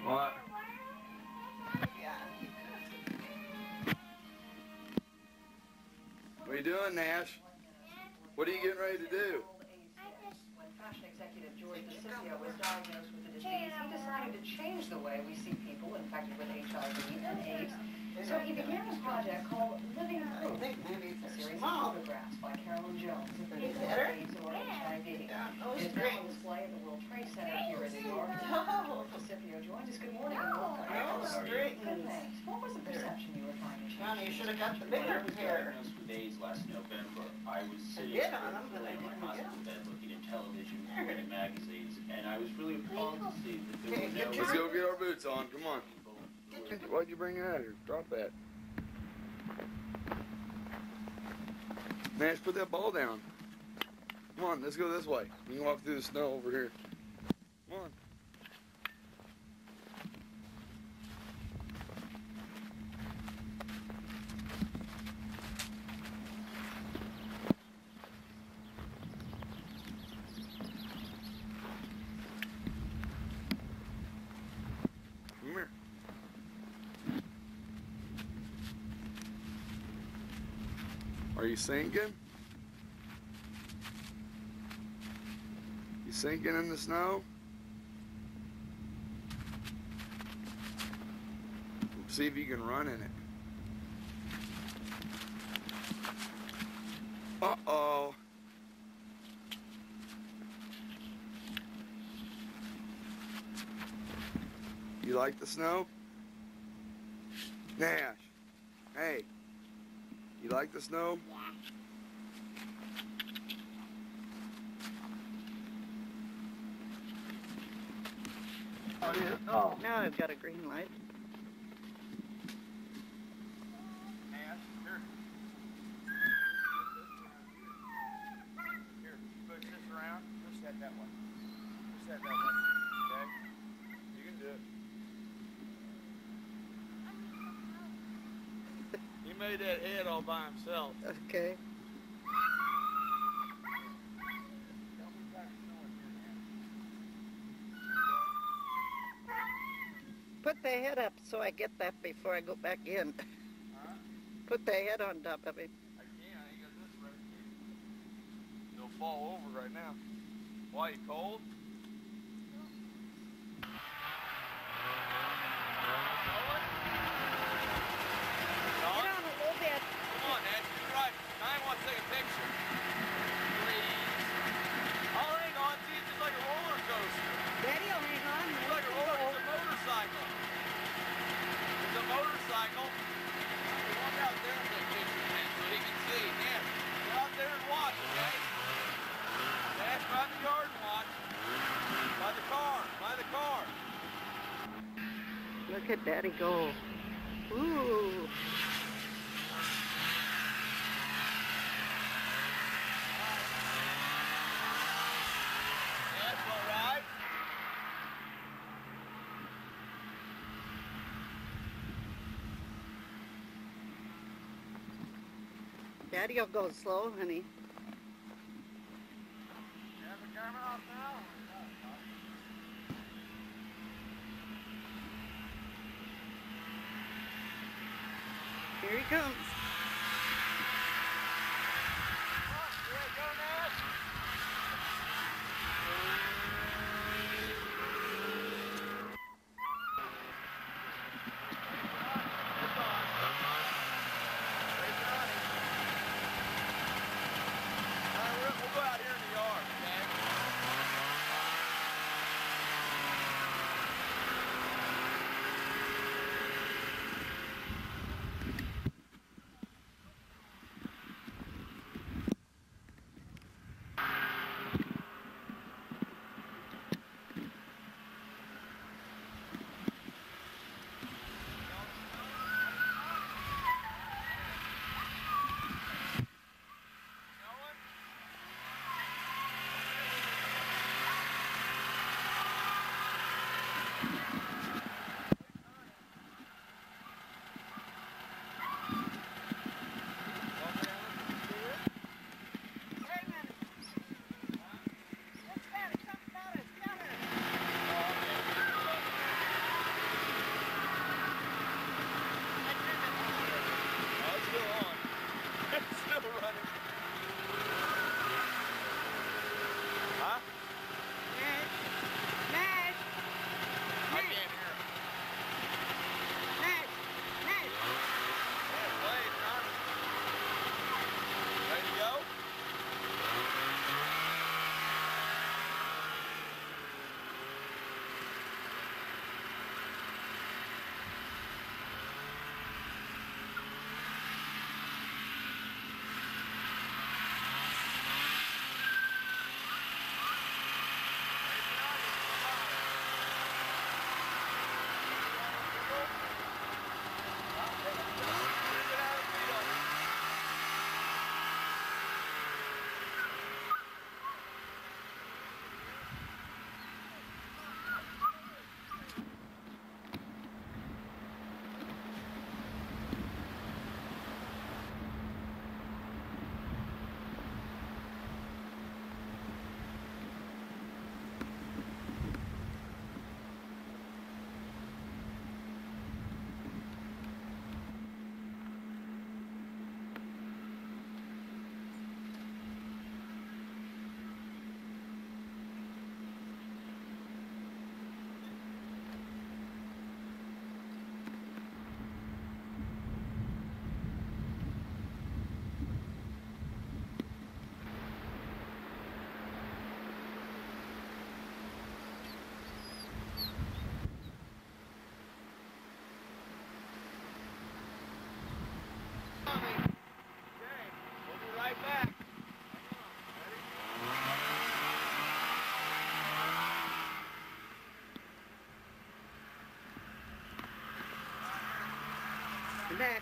What? What are you doing, Nash? What are you getting ready to do? When fashion executive George DeCiccio was diagnosed with the disease, he decided to change the way we see people infected with HIV and AIDS. So he began a project called Living Proof, a series of photographs by Carolyn Jones of people with AIDS or HIV. It is now on display at the World Trade Center here in New York. George DeCiccio joins us. Good morning and welcome. Good, thanks. What was the perception you were trying to change? Nonny, you should have got the bigger pair. Diagnosed with AIDS last November. I was sitting did on them, but I in my didn't get hospital them. bed looking at television, reading magazines, and I was really appalled to see that there were no... Let's go get our boots on. Come on. Why'd you bring that out here? Drop that. Nash, put that ball down. Come on, let's go this way. You can walk through the snow over here. Come on. Come here. Are you sinking? You sinking in the snow? See if you can run in it. Uh-oh. You like the snow? Nash, hey, you like the snow? Oh, now I've got a green light. Nash, here. Here, push this around. Push that way. Push that way. Okay? You can do it. He made that head all by himself. Okay. Put the head up so I get that before I go back in. Huh? Put the head on top of him. I can't. I ain't got this ready. It'll fall over right now. Why, you cold? Get on a little bit. Come on, Nash. You're right. Now I want to take a picture. Please. I'll hang on. See, it's just like a roller coaster. Daddy will hang on. It's like a roller. It's a motorcycle. It's a motorcycle. Walk out there and take pictures, man, so he can see. Yeah. Go out there and watch, okay? Nash, by the yard and watch. By the car. By the car. Look at Daddy go. Ooh. That's all right. Daddy will go slow, honey. You have the camera off now? Here he comes. Here we go, Nash. We'll go out here in the yard, okay? back.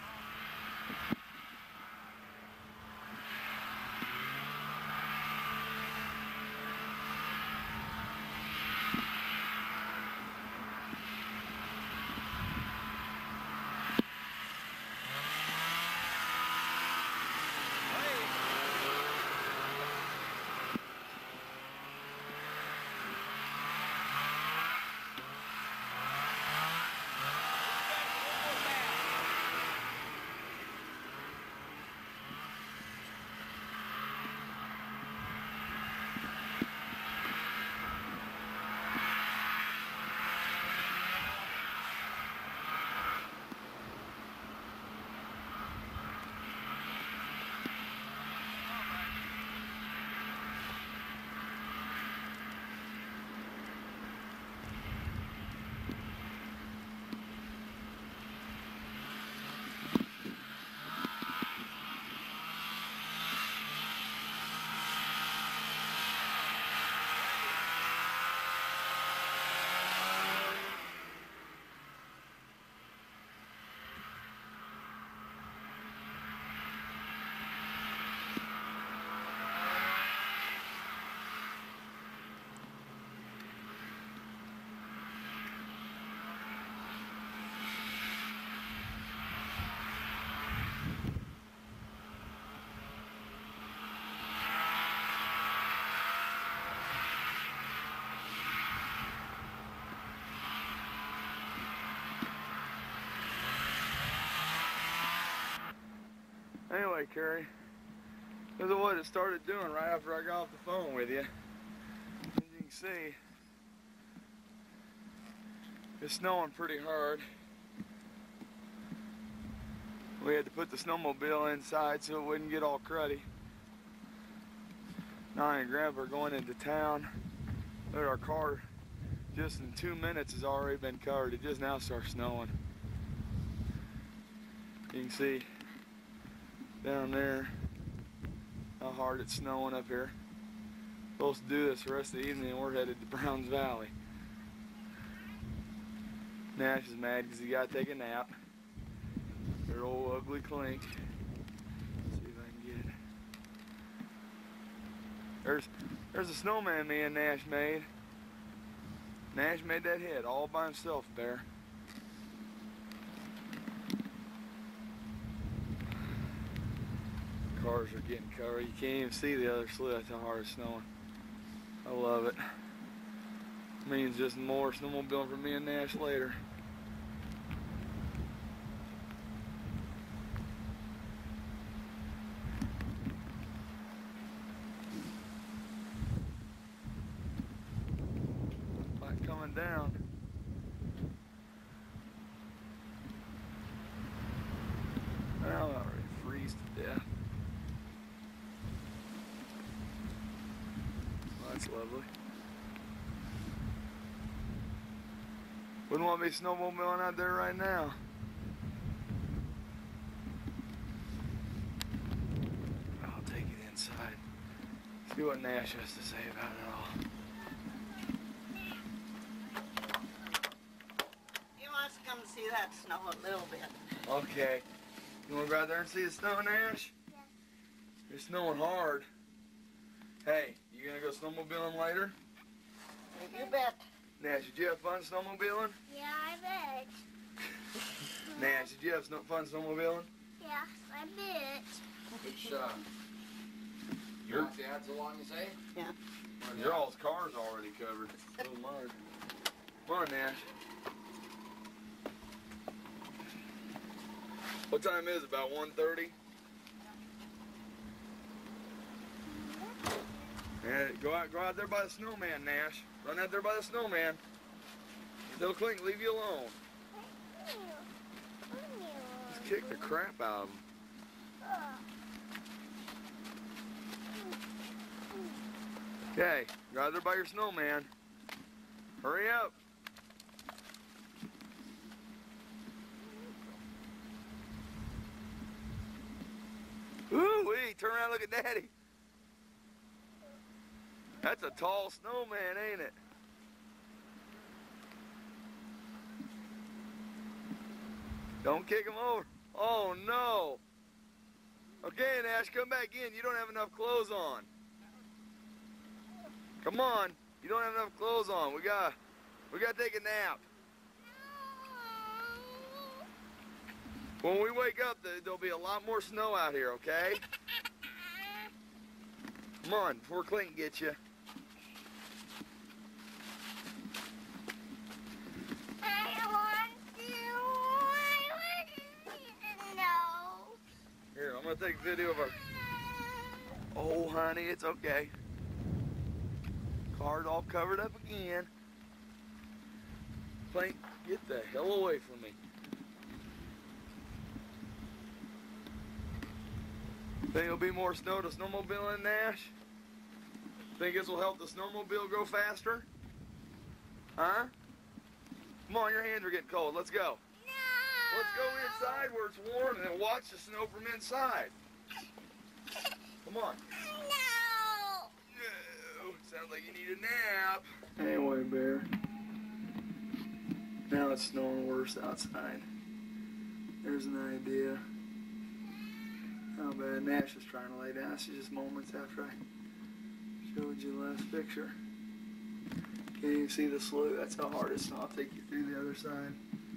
Anyway, Carrie, this is what it started doing right after I got off the phone with you. As you can see, it's snowing pretty hard. We had to put the snowmobile inside so it wouldn't get all cruddy. Nonny and Grandpa are going into town. Look at our car, just in 2 minutes has already been covered. It just now starts snowing. You can see down there how hard it's snowing up here. Supposed to do this the rest of the evening and we're headed to Browns Valley. Nash is mad because he got to take a nap. Their old ugly clink. Let's see if I can get it. There's a snowman me and Nash made. Nash made that head all by himself there. Cars are getting covered. You can't even see the other sled. That's how hard it's snowing. I love it. Means just more snowmobiling for me and Nash later. Light coming down. Now I'm about ready to freeze to death. That's lovely. Wouldn't want to be snowmobiling out there right now. I'll take it inside. See what Nash has to say about it all. He wants to come see that snow a little bit. Okay. You want to go out there and see the snow, Nash? Yeah. It's snowing hard. Hey, you gonna go snowmobiling later? You bet. Nash, did you have fun snowmobiling? Yeah, I bet. Nash, did you have fun snowmobiling? Yes, I bet. Which, your dad's along, you say? Yeah. Your all's car's already covered. So mine. Come on, Nash. What time is it? About 1:30? Yeah, go out there by the snowman, Nash. Run out there by the snowman. Little Clink, leave you alone. Just kick the crap out of him. Okay, go out there by your snowman. Hurry up. Ooh-wee, turn around and look at Daddy. That's a tall snowman, ain't it? Don't kick him over. Oh no. Okay, Nash, come back in. You don't have enough clothes on. Come on. You don't have enough clothes on. We gotta take a nap. When we wake up, there'll be a lot more snow out here, okay? Come on, before Clinton gets you. Here, I'm gonna take a video of our... Oh, honey, it's okay. Car's all covered up again. Clinton, get the hell away from me. Think there'll be more snow to snowmobile in Nash? Think this will help the snowmobile go faster? Huh? Come on, your hands are getting cold. Let's go. No! Let's go inside where it's warm and then watch the snow from inside. Come on. No! No! Sounds like you need a nap. Anyway, Bear. Now it's snowing worse outside. There's an idea. How bad Nash is trying to lay down. This is just moments after I showed you the last picture. Can't even see the slough. That's how hard it is. I'll take you through the other side.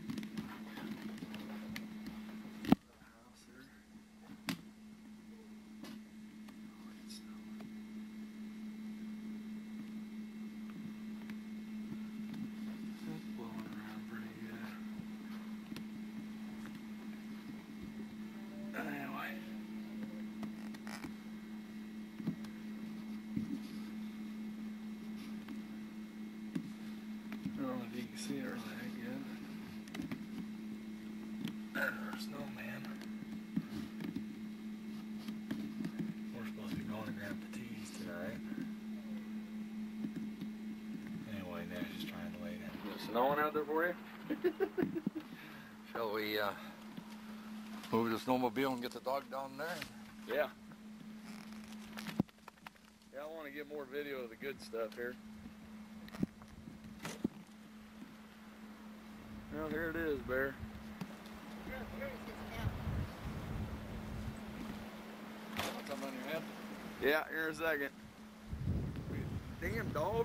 I don't know if you can see her leg yet. There's our snowman. We're supposed to be going to Grandpa T's tonight. Anyway, Nash is trying to lay down. Is it snowing out there for you? Shall we move the snowmobile and get the dog down there? Yeah. Yeah, I want to get more video of the good stuff here. Well, here it is, Bear. Something on your head? Yeah, here in a second. Damn, dog.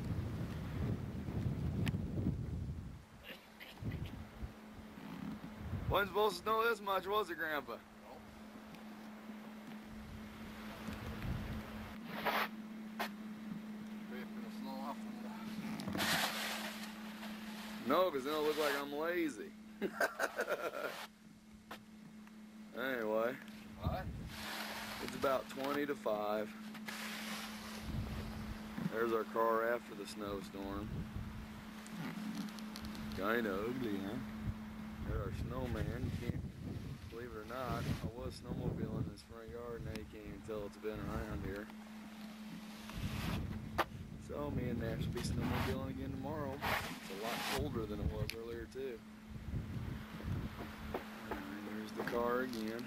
Wasn't supposed to snow this much, was it, Grandpa? No, because then it'll look like I'm lazy. Anyway. What? It's about 20 to 5. There's our car after the snowstorm. Kinda ugly, huh? There's our snowman. You can't believe it or not. I was snowmobiling in this front yard, now you can't even tell it's been around here. So me and Nash will be snowmobiling again tomorrow. It's a lot colder than it was earlier too. And there's the car again.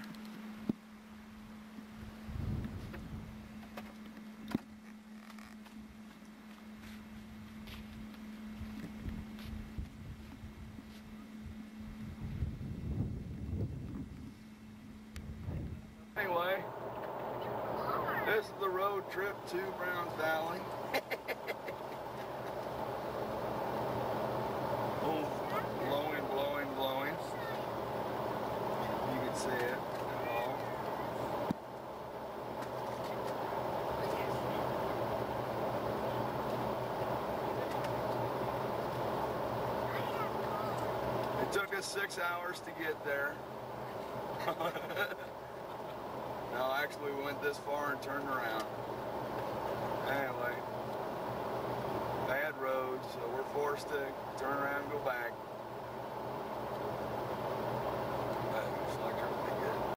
Anyway, this is the road trip to Browns Valley. Oh, blowing, blowing, blowing. You can see it. It took us 6 hours to get there. No, actually we went this far and turned around. Anyway, bad roads, so we're forced to turn around and go back.